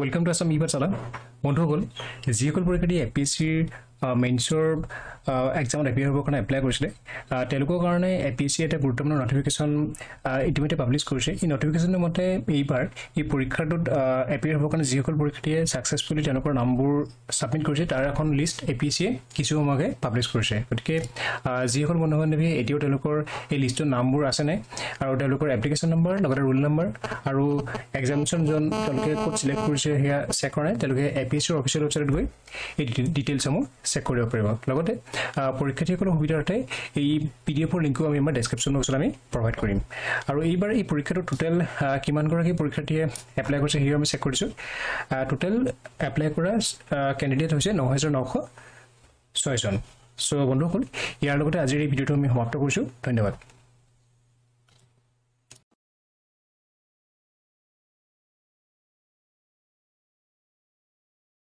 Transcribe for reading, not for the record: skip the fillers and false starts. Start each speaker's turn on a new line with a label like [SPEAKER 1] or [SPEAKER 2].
[SPEAKER 1] Welcome to ASSAM e-pathsala. বন্ধুসকল যিসকল পৰীক্ষাৰ্থী APSCৰ মেইনছৰ এক্সামত এপিয়াৰ হ'বৰ কাৰণে এপ্লাই কৰিছিলে তেওঁলোকৰ কাৰণে APSC এটা গুৰুত্বপূৰ্ণ নটিফিকেশ্যন ইতিমধ্যে পাব্লিছ কৰিছে। এই নটিফিকেশ্যনৰ মতে এইবাৰ এই পৰীক্ষাটোত এপিয়াৰ হ'বৰ কাৰণে যিসকল পৰীক্ষাৰ্থীয়ে ছাকচেছফুলি তেওঁলোকৰ নামবোৰ ছাবমিট কৰিছে তাৰ এখন লিষ্ট APSCয়ে কিছু সময়কে পাব্লিছ কৰিছে। গতিকে যিসকল বন্ধু-বান্ধৱী এতিয়াও তেওঁলোকৰ এই লিষ্টৰ নামবোৰ আছেনে আৰু তেওঁলোকৰ এপ্লিকেশ্যন নম্বৰ লগতে ৰোল নম্বৰ আৰু এক্সামিনেশ্যন জন তেওঁলোকে ক'ত চিলেক্ট কৰিছে সেয়া চেক কৰে তেওঁলোকে APSCৰ অফিচিয়েল ৱেবছাইটত গৈ এই ডিটেইলছসমূহ চেক কৰিব পাৰিব। লগতে পৰীক্ষাৰ্থীসকলৰ সুবিধাৰ্থে এই PDF লিংকও আমি আমাৰ ডেসক্ৰিপচন বক্সত আমি প্ৰভাইড কৰিম। আৰু এইবাৰ এই পৰীক্ষাটো টোটাল কিমান গৰাকী পৰীক্ষাৰ্থীয়ে এপ্লাই কৰিছে হিও আমি চেক কৰিছো। টোটাল এপ্লাই কৰা ক্যান্ডিডেট হৈছে 9906 জন। সো বন্ধুসকল ইয়াৰ লগতে আজিৰ এই ভিডিওটো আমি সমাপ্ত কৰিছো। ধন্যবাদ।